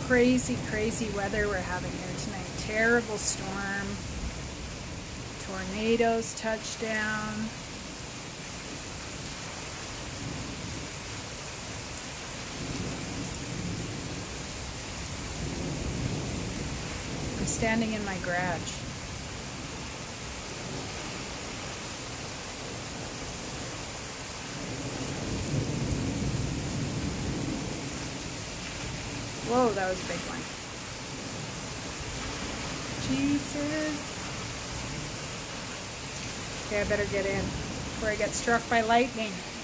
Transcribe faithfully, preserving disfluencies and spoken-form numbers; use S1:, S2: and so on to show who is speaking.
S1: crazy, crazy weather we're having here tonight. Terrible storm. Tornadoes touch down. I'm standing in my garage. Whoa, that was a big one. Jesus. Okay, I better get in before I get struck by lightning.